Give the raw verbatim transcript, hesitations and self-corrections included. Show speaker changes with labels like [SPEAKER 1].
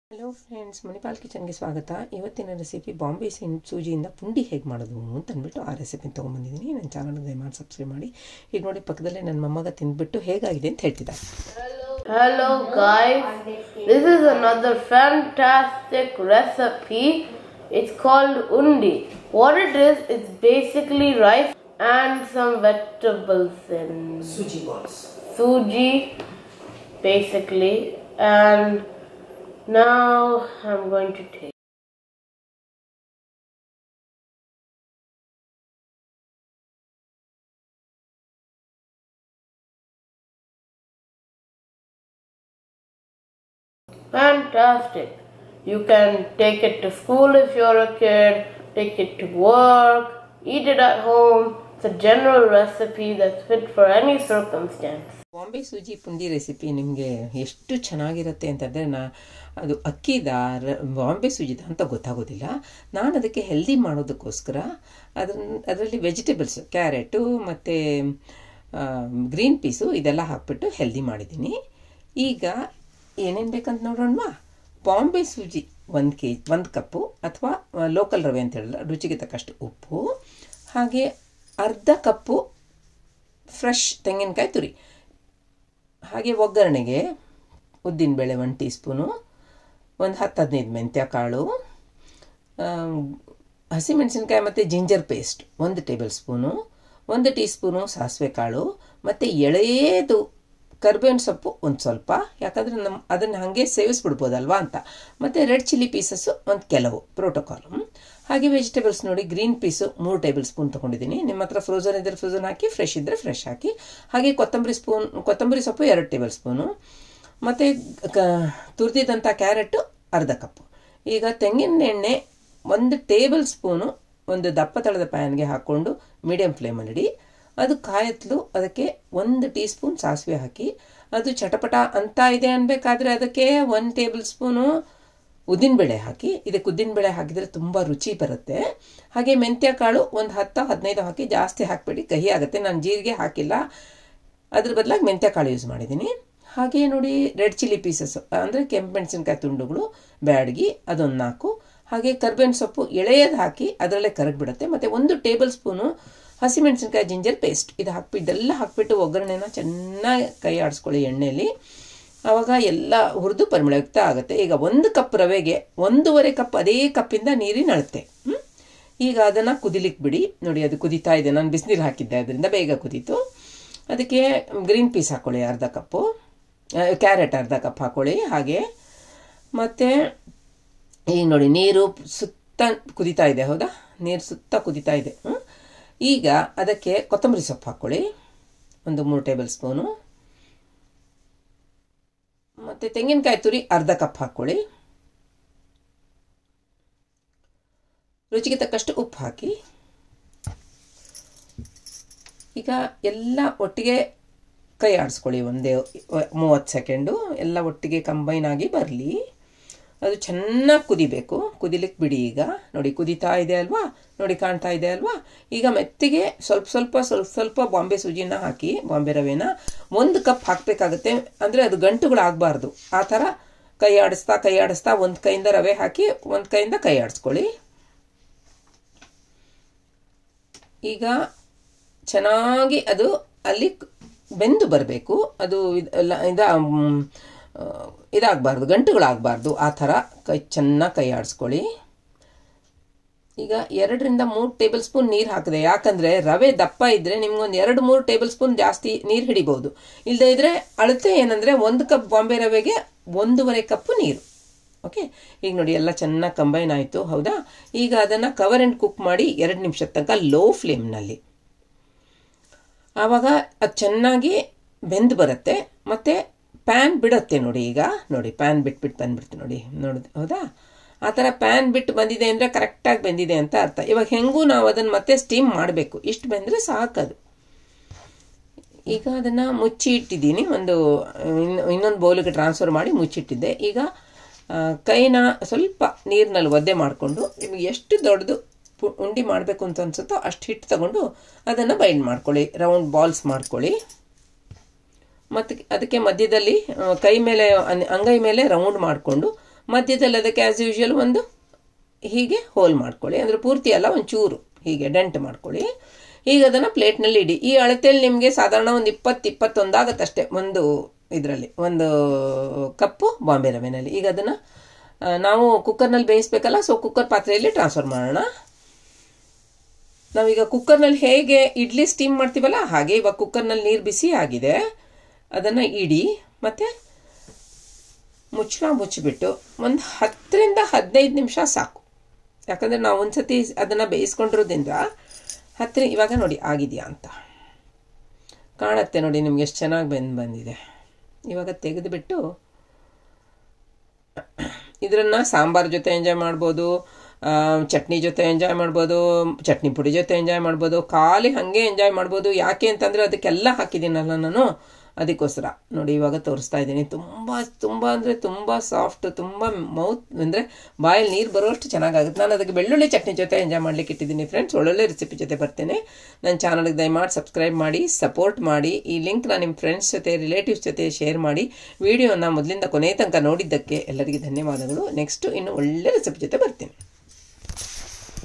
[SPEAKER 1] Hello friends, Manipal ಕಿಚನ್ಗೆ ಸ್ವಾಗತ. ಇವತ್ತಿನ recipe Bombay ಸೂಜಿಯಿಂದ ಪುಂಡಿ ಹೇಗೆ ಮಾಡೋದು ಅಂತ ಅಂದ್ಬಿಟ್ಟು ಆ ರೆಸಿಪಿನ ತೊಗೊಂಬಂದಿದ್ದೀನಿ. ನನ್ನ ಚಾನಲ್ಗೆ ದಯಮಾಡಿ ಸಬ್ಸ್ಕ್ರೈಬ್ ಮಾಡಿ. ಈಗ ನೋಡಿ, ಪಕ್ಕದಲ್ಲೇ ನನ್ನ ಮೊಮ್ಮಗ ತಿಂದ್ಬಿಟ್ಟು ಹೇಗಾಗಿದೆ ಅಂತ ಹೇಳ್ತಿದ್ದಾರೆ.
[SPEAKER 2] Hello guys, this is another fantastic recipe. It's called undi. What it is, it's basically rice and some vegetables in
[SPEAKER 1] Suji balls.
[SPEAKER 2] Suji, basically. And now I'm going to take fantastic. You can take it to school if you're a kid, take it to work, eat it at home. It's a general recipe that's fit for any circumstance.
[SPEAKER 1] Bombay ಸೂಜಿ ಪುಂಡಿ recipe ನಿಮಗೆ ಎಷ್ಟು ಚೆನ್ನಾಗಿರುತ್ತೆ ಅಂತಂದರೆ, ನಾ ಅದು ಅಕ್ಕಿದ ಬಾಂಬೆ ಸೂಜಿದ ಅಂತ ಗೊತ್ತಾಗೋದಿಲ್ಲ. ನಾನು ಅದಕ್ಕೆ ಹೆಲ್ದಿ ಮಾಡೋದಕ್ಕೋಸ್ಕರ ಅದನ್ನ ಅದರಲ್ಲಿ ವೆಜಿಟೇಬಲ್ಸು, ಕ್ಯಾರೆಟು ಮತ್ತು ಗ್ರೀನ್ ಪೀಸು ಇದೆಲ್ಲ ಹಾಕ್ಬಿಟ್ಟು ಹೆಲ್ದಿ ಮಾಡಿದ್ದೀನಿ. ಈಗ ಏನೇನು ಬೇಕಂತ ನೋಡೋಣವಾ. ಬಾಂಬೆ ಸೂಜಿ ಒಂದು ಕೆ ಜಿ ಒಂದು ಕಪ್ಪು, ಅಥವಾ ಲೋಕಲ್ ರವೆ ಅಂತ ಹೇಳಿದ್ರೆ ರುಚಿಗೆ ತಕ್ಕಷ್ಟು ಉಪ್ಪು, ಹಾಗೆ ಅರ್ಧ ಕಪ್ಪು ಫ್ರೆಶ್ ತೆಂಗಿನಕಾಯಿ ತುರಿ, ಹಾಗೆ ಒಗ್ಗರಣೆಗೆ ಉದ್ದಿನಬೇಳೆ ಒಂದು ಟೀ ಸ್ಪೂನು, ಒಂದು ಹತ್ತು ಹದಿನೈದು ಮೆಂತ್ಯ ಕಾಳು, ಹಸಿಮೆಣಸಿನ್ಕಾಯಿ ಮತ್ತು ಜಿಂಜರ್ ಪೇಸ್ಟ್ ಒಂದು ಟೇಬಲ್ ಸ್ಪೂನು, ಒಂದು ಟೀ ಸ್ಪೂನು ಸಾಸಿವೆ ಕಾಳು, ಮತ್ತು ಎಳೆಯದು ಕರ್ಬೇವಿನ ಸೊಪ್ಪು ಒಂದು ಸ್ವಲ್ಪ, ಯಾಕಂದರೆ ನಮ್ಮ ಅದನ್ನು ಹಾಗೆ ಸೇವಿಸ್ಬಿಡ್ಬೋದಲ್ವಾ ಅಂತ, ಮತ್ತು ರೆಡ್ ಚಿಲ್ಲಿ ಪೀಸಸ್ಸು ಒಂದು ಕೆಲವು ಪ್ರೋಟೋಕಾಲು. ಹಾಗೆ ವೆಜಿಟೇಬಲ್ಸ್ ನೋಡಿ, ಗ್ರೀನ್ ಪೀಸು ಮೂರು ಟೇಬಲ್ ಸ್ಪೂನ್ ತೊಗೊಂಡಿದ್ದೀನಿ. ನಿಮ್ಮ ಹತ್ರ ಫ್ರೋಝನ್ ಇದ್ದರೆ ಫ್ರೋಝನ್ ಹಾಕಿ, ಫ್ರೆಶ್ ಇದ್ದರೆ ಫ್ರೆಶ್ ಹಾಕಿ. ಹಾಗೆ ಕೊತ್ತಂಬರಿ ಸ್ಪೂನ್ ಕೊತ್ತಂಬರಿ ಸೊಪ್ಪು ಎರಡು ಟೇಬಲ್ ಸ್ಪೂನು, ಮತ್ತು ಕ ತುರಿದಿದ್ದಂಥ ಕ್ಯಾರೆಟು ಅರ್ಧ ಕಪ್ಪು. ಈಗ ತೆಂಗಿನ ಎಣ್ಣೆ ಒಂದು ಟೇಬಲ್ ಸ್ಪೂನು ಒಂದು ದಪ್ಪ ತಳದ ಪ್ಯಾನ್ಗೆ ಹಾಕ್ಕೊಂಡು ಮೀಡಿಯಮ್ ಫ್ಲೇಮಲ್ಲಿಡಿ. ಅದು ಕಾಯತ್ಲು ಅದಕ್ಕೆ ಒಂದು ಟೀ ಸ್ಪೂನ್ ಸಾಸಿವೆ ಹಾಕಿ, ಅದು ಚಟಪಟ ಅಂತ ಇದೆ ಅನ್ಬೇಕಾದ್ರೆ ಅದಕ್ಕೆ ಒಂದು ಟೇಬಲ್ ಸ್ಪೂನು ಉದ್ದಿನಬೇಳೆ ಹಾಕಿ. ಇದಕ್ಕೆ ಉದ್ದಿನಬೇಳೆ ಹಾಕಿದರೆ ತುಂಬ ರುಚಿ ಬರುತ್ತೆ. ಹಾಗೆ ಮೆಂತ್ಯ ಕಾಳು ಒಂದು ಹತ್ತು ಹದಿನೈದು ಹಾಕಿ, ಜಾಸ್ತಿ ಹಾಕಬೇಡಿ, ಕಹಿ ಆಗುತ್ತೆ. ನಾನು ಜೀರಿಗೆ ಹಾಕಿಲ್ಲ, ಅದ್ರ ಬದಲಾಗಿ ಮೆಂತ್ಯ ಕಾಳು ಯೂಸ್ ಮಾಡಿದ್ದೀನಿ. ಹಾಗೆ ನೋಡಿ, ರೆಡ್ ಚಿಲ್ಲಿ ಪೀಸಸ್ ಅಂದರೆ ಕೆಂಪು ಮೆಣಸಿನ್ಕಾಯಿ ತುಂಡುಗಳು ಬ್ಯಾಡಗಿ ಅದೊಂದು ನಾಲ್ಕು, ಹಾಗೆ ಕರ್ಬೇವಿನ ಸೊಪ್ಪು ಎಳೆಯದು ಹಾಕಿ ಅದರಲ್ಲೇ ಕರಗಿಬಿಡುತ್ತೆ. ಮತ್ತು ಒಂದು ಟೇಬಲ್ ಸ್ಪೂನು ಹಸಿಮೆಣಸಿನ್ಕಾಯಿ ಜಿಂಜರ್ ಪೇಸ್ಟ್ ಇದು ಹಾಕ್ಬಿಟ್ಟು ಇದೆಲ್ಲ ಹಾಕಿಬಿಟ್ಟು ಒಗ್ಗರಣೆನ ಚೆನ್ನಾಗಿ ಕೈ ಆಡಿಸ್ಕೊಳ್ಳಿ ಎಣ್ಣೆಯಲ್ಲಿ. ಆವಾಗ ಎಲ್ಲ ಹುರಿದು ಪರಿಮಳಯುಕ್ತ ಆಗುತ್ತೆ. ಈಗ ಒಂದು ಕಪ್ ರವೆಗೆ ಒಂದೂವರೆ ಕಪ್ ಅದೇ ಕಪ್ಪಿಂದ ನೀರಿನ ಅಳತೆ. ಈಗ ಅದನ್ನು ಕುದಿಲಿಕ್ಕೆ ಬಿಡಿ. ನೋಡಿ, ಅದು ಕುದೀತಾ ಇದೆ. ನಾನು ಬಿಸಿನೀರು ಹಾಕಿದ್ದೆ, ಅದರಿಂದ ಬೇಗ ಕುದೀತು. ಅದಕ್ಕೆ ಗ್ರೀನ್ ಪೀಸ್ ಹಾಕ್ಕೊಳ್ಳಿ ಅರ್ಧ ಕಪ್ಪು, ಕ್ಯಾರೆಟ್ ಅರ್ಧ ಕಪ್ ಹಾಕ್ಕೊಳ್ಳಿ. ಹಾಗೆ ಮತ್ತು ಈಗ ನೋಡಿ, ನೀರು ಸುತ್ತ ಕುದೀತಾ ಇದೆ. ಹೌದಾ, ನೀರು ಸುತ್ತ ಕುದೀತಾ ಇದೆ. ಈಗ ಅದಕ್ಕೆ ಕೊತ್ತಂಬರಿ ಸೊಪ್ಪು ಹಾಕ್ಕೊಳ್ಳಿ ಒಂದು ಮೂರು ಟೇಬಲ್ ಸ್ಪೂನು, ಮತ್ತು ತೆಂಗಿನಕಾಯಿ ತುರಿ ಅರ್ಧ ಕಪ್ ಹಾಕ್ಕೊಳ್ಳಿ. ರುಚಿಗೆ ತಕ್ಕಷ್ಟು ಉಪ್ಪು ಹಾಕಿ. ಈಗ ಎಲ್ಲ ಒಟ್ಟಿಗೆ ಕೈ ಆಡಿಸ್ಕೊಳ್ಳಿ ಒಂದೇ ಮೂವತ್ತು ಸೆಕೆಂಡು. ಎಲ್ಲ ಒಟ್ಟಿಗೆ ಕಂಬೈನ್ ಆಗಿ ಬರಲಿ. ಅದು ಚೆನ್ನಾಗಿ ಕುದಿಬೇಕು. ಕುದಿಲಿಕ್ಕೆ ಬಿಡಿ. ಈಗ ನೋಡಿ, ಕುದೀತಾ ಇದೆ ಅಲ್ವಾ, ನೋಡಿ ಕಾಣ್ತಾ ಇದೆ ಅಲ್ವಾ. ಈಗ ಮೆತ್ತಿಗೆ ಸ್ವಲ್ಪ ಸ್ವಲ್ಪ ಸ್ವಲ್ಪ ಸ್ವಲ್ಪ ಬಾಂಬೆ ಸೂಜಿನ ಹಾಕಿ, ಬಾಂಬೆ ರವೆನ ಒಂದು ಕಪ್ ಹಾಕಬೇಕಾಗುತ್ತೆ. ಅಂದರೆ ಅದು ಗಂಟುಗಳಾಗಬಾರ್ದು. ಆ ಥರ ಕೈ ಆಡಿಸ್ತಾ ಕೈ ಆಡಿಸ್ತಾ ಒಂದು ಕೈಯಿಂದ ರವೆ ಹಾಕಿ, ಒಂದು ಕೈಯಿಂದ ಕೈ ಆಡಿಸ್ಕೊಳ್ಳಿ. ಈಗ ಚೆನ್ನಾಗಿ ಅದು ಅಲ್ಲಿ ಬೆಂದು ಬರಬೇಕು. ಅದು ಇದ ಇದಾಗಬಾರ್ದು, ಗಂಟುಗಳಾಗಬಾರ್ದು. ಆ ಥರ ಕೈ ಚೆನ್ನಾಗಿ ಕೈ ಆಡಿಸ್ಕೊಳ್ಳಿ. ಈಗ ಎರಡರಿಂದ ಮೂರು ಟೇಬಲ್ ಸ್ಪೂನ್ ನೀರು ಹಾಕಿದೆ. ಯಾಕಂದರೆ ರವೆ ದಪ್ಪ ಇದ್ದರೆ ನಿಮ್ಗೊಂದು ಎರಡು ಮೂರು ಟೇಬಲ್ ಸ್ಪೂನ್ ಜಾಸ್ತಿ ನೀರು ಹಿಡಿಬೋದು. ಇಲ್ಲದೇ ಇದ್ದರೆ ಅಳತೆ ಏನಂದರೆ ಒಂದು ಕಪ್ ಬಾಂಬೆ ರವೆಗೆ ಒಂದೂವರೆ ಕಪ್ಪು ನೀರು. ಓಕೆ, ಈಗ ನೋಡಿ ಎಲ್ಲ ಚೆನ್ನಾಗಿ ಕಂಬೈನ್ ಆಯಿತು. ಹೌದಾ, ಈಗ ಅದನ್ನು ಕವರ್ ಆ್ಯಂಡ್ ಕುಕ್ ಮಾಡಿ ಎರಡು ನಿಮಿಷದ ತನಕ ಲೋ ಫ್ಲೇಮ್ನಲ್ಲಿ. ಆವಾಗ ಅದು ಚೆನ್ನಾಗಿ ಬೆಂದು ಬರುತ್ತೆ, ಮತ್ತು ಪ್ಯಾನ್ ಬಿಡುತ್ತೆ. ನೋಡಿ, ಈಗ ನೋಡಿ ಪ್ಯಾನ್ ಬಿಟ್ಬಿಟ್ಟು ಬಂದುಬಿಡ್ತು. ನೋಡಿ ನೋಡಿದ್ ಹೌದಾ, ಆ ಥರ ಪ್ಯಾನ್ ಬಿಟ್ಟು ಬಂದಿದೆ ಅಂದರೆ ಕರೆಕ್ಟಾಗಿ ಬೆಂದಿದೆ ಅಂತ ಅರ್ಥ. ಇವಾಗ ಹೆಂಗೂ ನಾವು ಅದನ್ನು ಮತ್ತೆ ಸ್ಟೀಮ್ ಮಾಡಬೇಕು. ಇಷ್ಟು ಬೆಂದರೆ ಸಾಕದು. ಈಗ ಅದನ್ನು ಮುಚ್ಚಿ ಇಟ್ಟಿದ್ದೀನಿ. ಒಂದು ಇನ್ನೊಂದು ಬೌಲಿಗೆ ಟ್ರಾನ್ಸ್ಫರ್ ಮಾಡಿ ಮುಚ್ಚಿಟ್ಟಿದ್ದೆ. ಈಗ ಕೈನ ಸ್ವಲ್ಪ ನೀರಿನಲ್ಲಿ ಒದ್ದೆ ಮಾಡಿಕೊಂಡು, ನಿಮಗೆ ಎಷ್ಟು ದೊಡ್ಡದು ಉಂಡಿ ಮಾಡಬೇಕು ಅಂತ ಅನಿಸುತ್ತೋ ಅಷ್ಟು ಹಿಟ್ಟು ತಗೊಂಡು ಅದನ್ನು ಬೈಂಡ್ ಮಾಡ್ಕೊಳ್ಳಿ, ರೌಂಡ್ ಬಾಲ್ಸ್ ಮಾಡ್ಕೊಳ್ಳಿ. ಮತ್ತು ಅದಕ್ಕೆ ಮಧ್ಯದಲ್ಲಿ ಕೈ ಮೇಲೆ ಅಂಗೈ ಮೇಲೆ ರೌಂಡ್ ಮಾಡಿಕೊಂಡು ಮಧ್ಯದಲ್ಲಿ ಅದಕ್ಕೆ ಆ್ಯಸ್ ಯೂಶ್ವಲ್ ಒಂದು ಹೀಗೆ ಹೋಲ್ ಮಾಡ್ಕೊಳ್ಳಿ, ಅಂದರೆ ಪೂರ್ತಿ ಅಲ್ಲ ಒಂಚೂರು ಹೀಗೆ ಡೆಂಟ್ ಮಾಡ್ಕೊಳ್ಳಿ. ಈಗ ಅದನ್ನು ಪ್ಲೇಟ್ನಲ್ಲಿ ಇಡಿ. ಈ ಅಳತೆಯಲ್ಲಿ ನಿಮಗೆ ಸಾಧಾರಣ ಒಂದು ಇಪ್ಪತ್ತು ಇಪ್ಪತ್ತೊಂದಾಗತ್ತಷ್ಟೇ ಒಂದು ಇದರಲ್ಲಿ, ಒಂದು ಕಪ್ಪು ಬಾಂಬೆ ರವೆನಲ್ಲಿ. ಈಗ ಅದನ್ನು ನಾವು ಕುಕ್ಕರ್ನಲ್ಲಿ ಬೇಯಿಸ್ಬೇಕಲ್ಲ, ಸೊ ಕುಕ್ಕರ್ ಪಾತ್ರೆಯಲ್ಲಿ ಟ್ರಾನ್ಸ್ಫರ್ ಮಾಡೋಣ. ನಾವೀಗ ಕುಕ್ಕರ್ನಲ್ಲಿ ಹೇಗೆ ಇಡ್ಲಿ ಸ್ಟೀಮ್ ಮಾಡ್ತೀವಲ್ಲ ಹಾಗೆ ಇವಾಗ ಕುಕ್ಕರ್ನಲ್ಲಿ ನೀರು ಬಿಸಿ ಆಗಿದೆ, ಅದನ್ನು ಇಡಿ ಮತ್ತು ಮುಚ್ಚಳ ಮುಚ್ಚಿಬಿಟ್ಟು ಒಂದು ಹತ್ತರಿಂದ ಹದಿನೈದು ನಿಮಿಷ ಸಾಕು. ಯಾಕಂದರೆ ನಾವು ಒಂದು ಸತಿ ಅದನ್ನು ಬೇಯಿಸ್ಕೊಂಡಿರೋದ್ರಿಂದ ಹತ್ತಿರ ಇವಾಗ ನೋಡಿ ಆಗಿದೆಯಾ ಅಂತ ಕಾಣುತ್ತೆ. ನೋಡಿ ನಿಮ್ಗೆ ಎಷ್ಟು ಚೆನ್ನಾಗಿ ಬೆಂದು ಬಂದಿದೆ. ಇವಾಗ ತೆಗೆದುಬಿಟ್ಟು ಇದನ್ನು ಸಾಂಬಾರು ಜೊತೆ ಎಂಜಾಯ್ ಮಾಡ್ಬೋದು, ಚಟ್ನಿ ಜೊತೆ ಎಂಜಾಯ್ ಮಾಡ್ಬೋದು, ಚಟ್ನಿ ಪುಡಿ ಜೊತೆ ಎಂಜಾಯ್ ಮಾಡ್ಬೋದು, ಖಾಲಿ ಹಾಗೆ ಎಂಜಾಯ್ ಮಾಡ್ಬೋದು. ಯಾಕೆ ಅಂತಂದರೆ ಅದಕ್ಕೆಲ್ಲ ಹಾಕಿದ್ದೀನಲ್ಲ ನಾನು, ಅದಕ್ಕೋಸ್ಕರ ನೋಡಿ ಇವಾಗ ತೋರಿಸ್ತಾ ಇದ್ದೀನಿ. ತುಂಬ ತುಂಬ ಅಂದರೆ ತುಂಬ ಸಾಫ್ಟ್, ತುಂಬ ಮೌತ್ ಅಂದರೆ ಬಾಯಲ್ಲಿ ನೀರು ಬರೋಷ್ಟು ಚೆನ್ನಾಗಾಗುತ್ತೆ. ನಾನು ಅದಕ್ಕೆ ಬೆಳ್ಳುಳ್ಳಿ ಚಟ್ನಿ ಜೊತೆ ಎಂಜಾಯ್ ಮಾಡಲಿಕ್ಕೆ ಇಟ್ಟಿದ್ದೀನಿ ಫ್ರೆಂಡ್ಸ್. ಒಳ್ಳೊಳ್ಳೆ ರೆಸಿಪಿ ಜೊತೆ ಬರ್ತೇನೆ. ನನ್ನ ಚಾನಲ್ಗೆ ದಯಮಾಡಿ ಸಬ್ಸ್ಕ್ರೈಬ್ ಮಾಡಿ, ಸಪೋರ್ಟ್ ಮಾಡಿ. ಈ ಲಿಂಕ್ನ ನಿಮ್ಮ ಫ್ರೆಂಡ್ಸ್ ಜೊತೆ ರಿಲೇಟಿವ್ಸ್ ಜೊತೆ ಶೇರ್ ಮಾಡಿ. ವಿಡಿಯೋನ ಮೊದಲಿಂದ ಕೊನೆ ತನಕ ನೋಡಿದ್ದಕ್ಕೆ ಎಲ್ಲರಿಗೂ ಧನ್ಯವಾದಗಳು. ನೆಕ್ಸ್ಟು ಇನ್ನು ಒಳ್ಳೆ ರೆಸಿಪಿ ಜೊತೆ ಬರ್ತೀನಿ.